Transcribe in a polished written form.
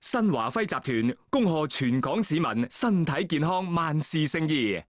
新華輝集團恭賀全港市民身體健康，萬事勝意。